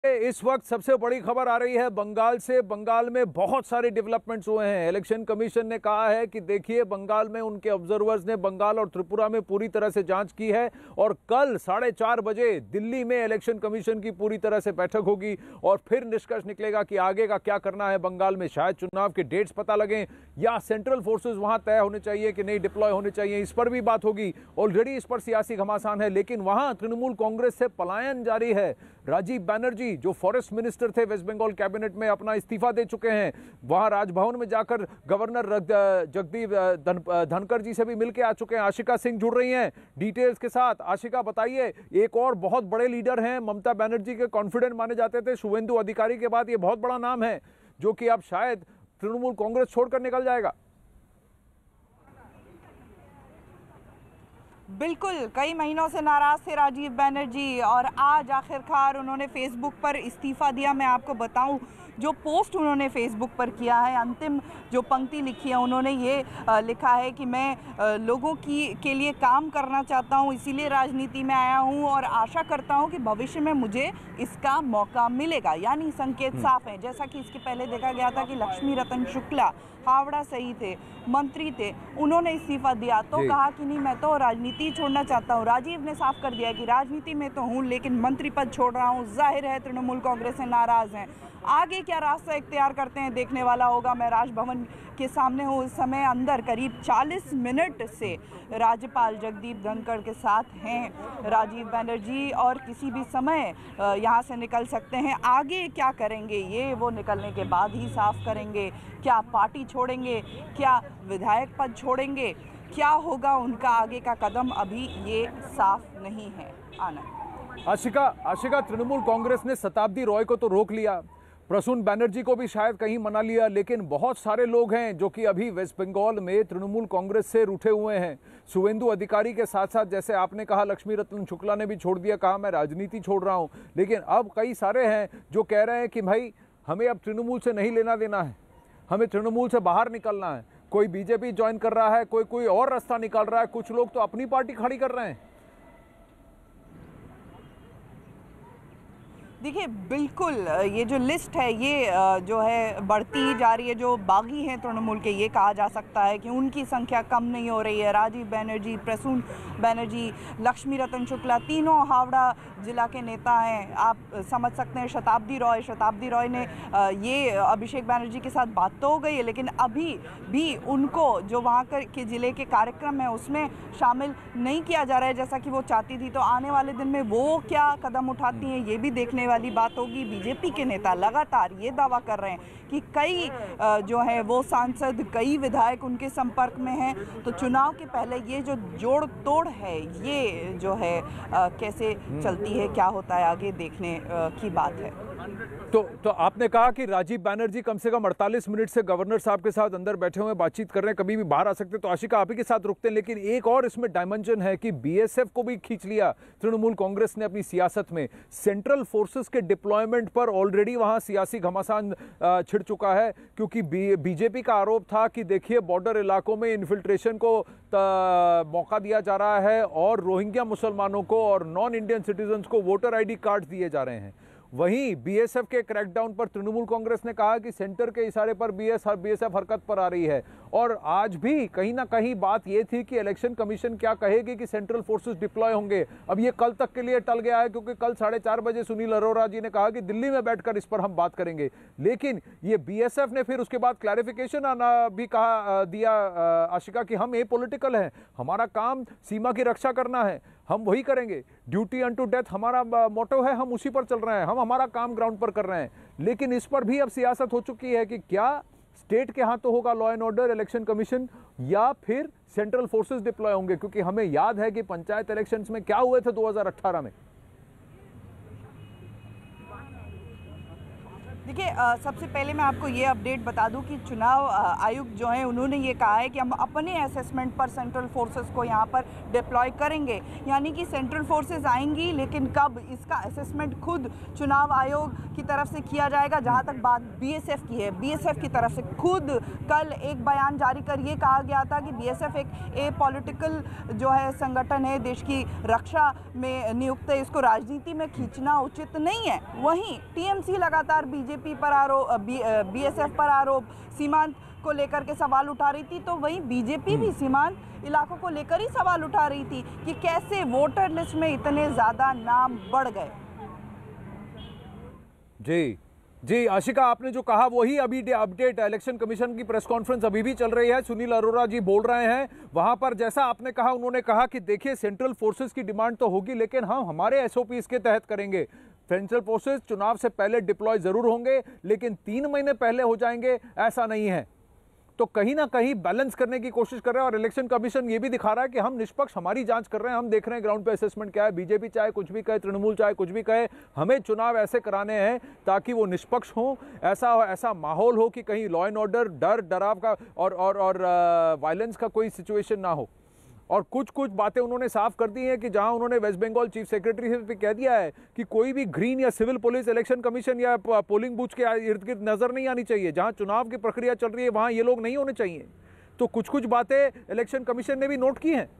इस वक्त सबसे बड़ी खबर आ रही है बंगाल से। बंगाल में बहुत सारे डेवलपमेंट्स हुए हैं। इलेक्शन कमीशन ने कहा है कि देखिए, बंगाल में उनके ऑब्जर्वर्स ने बंगाल और त्रिपुरा में पूरी तरह से जांच की है और कल 4:30 बजे दिल्ली में इलेक्शन कमीशन की पूरी तरह से बैठक होगी और फिर निष्कर्ष निकलेगा कि आगे का क्या करना है बंगाल में। शायद चुनाव के डेट्स पता लगे या सेंट्रल फोर्सेज वहां तय होने चाहिए कि नहीं डिप्लॉय होने चाहिए, इस पर भी बात होगी। ऑलरेडी इस पर सियासी घमासान है, लेकिन वहां तृणमूल कांग्रेस से पलायन जारी है। राजीव बनर्जी जो फॉरेस्ट मिनिस्टर थे वेस्ट बंगाल कैबिनेट में, अपना इस्तीफा दे चुके हैं। वहां राजभवन में जाकर गवर्नर जगदीप धनखड़ जी से भी मिलकर आ चुके हैं। आशिका सिंह जुड़ रही हैं डिटेल्स के साथ। आशिका, बताइए, एक और बहुत बड़े लीडर हैं, ममता बनर्जी के कॉन्फिडेंट माने जाते थे, शुवेंदु अधिकारी के बाद ये बहुत बड़ा नाम है जो कि अब शायद तृणमूल कांग्रेस छोड़कर निकल जाएगा। बिल्कुल, कई महीनों से नाराज थे राजीव बनर्जी और आज आखिरकार उन्होंने फेसबुक पर इस्तीफा दिया। मैं आपको बताऊं, जो पोस्ट उन्होंने फेसबुक पर किया है, अंतिम जो पंक्ति लिखी है, उन्होंने ये लिखा है कि मैं लोगों के लिए काम करना चाहता हूं, इसीलिए राजनीति में आया हूं और आशा करता हूं कि भविष्य में मुझे इसका मौका मिलेगा। यानी संकेत साफ है। जैसा कि इसके पहले देखा गया था कि लक्ष्मी रतन शुक्ला हावड़ा से ही थे, मंत्री थे, उन्होंने इस्तीफा दिया तो कहा कि नहीं, मैं तो राजनीति छोड़ना चाहता हूं। राजीव ने साफ कर दिया कि राजनीति में तो हूं लेकिन मंत्री पद छोड़ रहा हूं। जाहिर है तृणमूल कांग्रेस से नाराज हैं। आगे क्या रास्ता इख्तियार करते हैं देखने वाला होगा। मैं राजभवन के सामने हूँ इस समय। अंदर करीब 40 मिनट से राज्यपाल जगदीप धनखड़ के साथ हैं राजीव बनर्जी और किसी भी समय यहाँ से निकल सकते हैं। आगे क्या करेंगे ये वो निकलने के बाद ही साफ करेंगे। क्या पार्टी छोड़ेंगे, क्या विधायक पद छोड़ेंगे, क्या होगा उनका आगे का कदम, अभी ये साफ नहीं है। आनंद। आशिका, तृणमूल कांग्रेस ने शताब्दी रॉय को तो रोक लिया, प्रसून बनर्जी को भी शायद कहीं मना लिया, लेकिन बहुत सारे लोग हैं जो कि अभी वेस्ट बंगाल में तृणमूल कांग्रेस से रूठे हुए हैं। शुवेंदु अधिकारी के साथ साथ, जैसे आपने कहा, लक्ष्मी रतन शुक्ला ने भी छोड़ दिया, कहा मैं राजनीति छोड़ रहा हूं। लेकिन अब कई सारे हैं जो कह रहे हैं कि भाई हमें अब तृणमूल से नहीं लेना देना है, हमें तृणमूल से बाहर निकलना है। कोई बीजेपी ज्वाइन कर रहा है, कोई और रास्ता निकाल रहा है, कुछ लोग तो अपनी पार्टी खड़ी कर रहे हैं। देखिए, बिल्कुल ये जो लिस्ट है ये जो है बढ़ती ही जा रही है। जो बागी हैं तृणमूल के, ये कहा जा सकता है कि उनकी संख्या कम नहीं हो रही है। राजीव बनर्जी, प्रसून बनर्जी, लक्ष्मी रतन शुक्ला, तीनों हावड़ा जिला के नेता हैं। आप समझ सकते हैं शताब्दी रॉय ने ये अभिषेक बनर्जी के साथ बात तो हो गई है, लेकिन अभी भी उनको जो वहाँ के ज़िले के कार्यक्रम है उसमें शामिल नहीं किया जा रहा है जैसा कि वो चाहती थी। तो आने वाले दिन में वो क्या कदम उठाती हैं ये भी देखने वाली बात होगी। बीजेपी के नेता लगातार ये दावा कर रहे हैं कि कई जो है वो सांसद, कई विधायक उनके संपर्क में हैं। तो चुनाव के पहले ये जो जोड़ तोड़ है ये जो है कैसे चलती है, क्या होता है आगे, देखने की बात है। तो आपने कहा कि राजीव बनर्जी कम से कम 48 मिनट से गवर्नर साहब के साथ अंदर बैठे हुए बातचीत कर रहे हैं, कभी भी बाहर आ सकते हैं। तो आशिका, आप ही के साथ रुकते हैं, लेकिन एक और इसमें डायमेंशन है कि बीएसएफ को भी खींच लिया तृणमूल कांग्रेस ने अपनी सियासत में। सेंट्रल फोर्सेस के डिप्लॉयमेंट पर ऑलरेडी वहां सियासी घमासान छिड़ चुका है, क्योंकि बीजेपी का आरोप था कि देखिए बॉर्डर इलाकों में इन्फिल्ट्रेशन को मौका दिया जा रहा है और रोहिंग्या मुसलमानों को और नॉन इंडियन सिटीजन्स को वोटर आईडी कार्ड दिए जा रहे हैं। वहीं बीएसएफ के क्रैकडाउन पर तृणमूल कांग्रेस ने कहा कि सेंटर के इशारे पर बीएसएफ हरकत पर आ रही है। और आज भी कहीं ना कहीं बात यह थी कि इलेक्शन कमीशन क्या कहेगी कि सेंट्रल फोर्सेस डिप्लॉय होंगे। अब ये कल तक के लिए टल गया है, क्योंकि कल 4:30 बजे सुनील अरोड़ा जी ने कहा कि दिल्ली में बैठकर इस पर हम बात करेंगे। लेकिन ये बीएसएफ ने फिर उसके बाद क्लैरिफिकेशन आना भी दिया आशिका कि हम एपॉलिटिकल हैं, हमारा काम सीमा की रक्षा करना है, हम वही करेंगे, ड्यूटी अनटू डेथ हमारा मोटो है, हम उसी पर चल रहे हैं, हम हमारा काम ग्राउंड पर कर रहे हैं। लेकिन इस पर भी अब सियासत हो चुकी है कि क्या स्टेट के हाथों होगा law and order, election commission, या फिर सेंट्रल फोर्सेस डिप्लॉय होंगे। क्योंकि हमें याद है कि पंचायत इलेक्शंस में क्या हुए थे 2018 में। देखिए, सबसे पहले मैं आपको ये अपडेट बता दूं कि चुनाव आयुक्त जो हैं उन्होंने ये कहा है कि हम अपने असेसमेंट पर सेंट्रल फोर्सेस को यहाँ पर डिप्लॉय करेंगे। यानी कि सेंट्रल फोर्सेस आएंगी, लेकिन कब, इसका असेसमेंट खुद चुनाव आयोग की तरफ से किया जाएगा। जहाँ तक बात बीएसएफ की है, बीएसएफ की तरफ से खुद कल एक बयान जारी कर ये कहा गया था कि बीएसएफ एक पॉलिटिकल जो है संगठन है, देश की रक्षा में नियुक्त है, इसको राजनीति में खींचना उचित नहीं है। वहीं टीएमसी लगातार बीजेपी पर आरोप, बीएसएफ पर आरोप, सीमांत को लेकर के सवाल उठा रही थी, तो वहीं बीजेपी भी सीमांत इलाकों को लेकर ही सवाल उठा रही थी कि कैसे वोटर लिस्ट में इतने ज्यादा नाम बढ़ गए। जी जी आशिका, आपने जो कहा वही अभी अपडेट, इलेक्शन कमीशन की प्रेस कॉन्फ्रेंस अभी भी चल रही है, सुनील अरोड़ा जी बोल रहे हैं वहां पर। जैसा आपने कहा, उन्होंने कहा कि देखिए सेंट्रल फोर्सेस की डिमांड तो होगी, लेकिन हम हमारे एसओपी इसके तहत करेंगे। सेंट्रल फोर्सेस चुनाव से पहले डिप्लॉय जरूर होंगे, लेकिन 3 महीने पहले हो जाएंगे ऐसा नहीं है। तो कहीं ना कहीं बैलेंस करने की कोशिश कर रहे हैं, और इलेक्शन कमीशन ये भी दिखा रहा है कि हम निष्पक्ष, हमारी जांच कर रहे हैं, हम देख रहे हैं ग्राउंड पे असेसमेंट क्या है। बीजेपी चाहे कुछ भी कहे, तृणमूल चाहे कुछ भी कहे, हमें चुनाव ऐसे कराने हैं ताकि वो निष्पक्ष हो, ऐसा माहौल हो कि कहीं लॉ एंड ऑर्डर, डराव का और वायलेंस का कोई सिचुएशन ना हो। और कुछ बातें उन्होंने साफ कर दी हैं कि जहां उन्होंने वेस्ट बंगाल चीफ सेक्रेटरी से भी कह दिया है कि कोई भी ग्रीन या सिविल पुलिस इलेक्शन कमीशन या पोलिंग बूथ के इर्द गिर्द नजर नहीं आनी चाहिए। जहां चुनाव की प्रक्रिया चल रही है वहां ये लोग नहीं होने चाहिए। तो कुछ बातें इलेक्शन कमीशन ने भी नोट की हैं।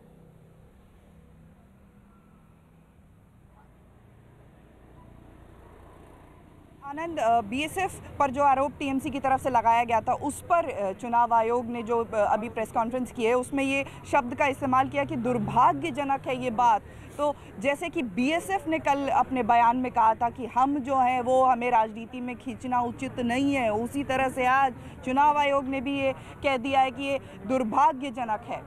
आनंद, बीएसएफ पर जो आरोप टीएमसी की तरफ से लगाया गया था, उस पर चुनाव आयोग ने जो अभी प्रेस कॉन्फ्रेंस की है उसमें ये शब्द का इस्तेमाल किया कि दुर्भाग्यजनक है ये बात। तो जैसे कि बीएसएफ ने कल अपने बयान में कहा था कि हम जो है वो, हमें राजनीति में खींचना उचित नहीं है, उसी तरह से आज चुनाव आयोग ने भी ये कह दिया है कि ये दुर्भाग्यजनक है।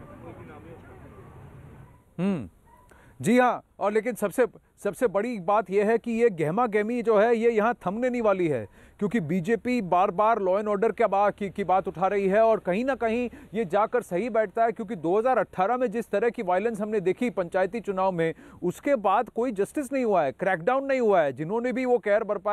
जी हाँ, और लेकिन सबसे बड़ी बात यह है कि ये गहमा गहमी जो है ये यहाँ थमने नहीं वाली है, क्योंकि बीजेपी बार बार लॉ एंड ऑर्डर की बात उठा रही है, और कहीं ना कहीं ये जाकर सही बैठता है। क्योंकि 2018 में जिस तरह की वायलेंस हमने देखी पंचायती चुनाव में, उसके बाद कोई जस्टिस नहीं हुआ है, क्रैकडाउन नहीं हुआ है। जिन्होंने भी वो कहर बरपाया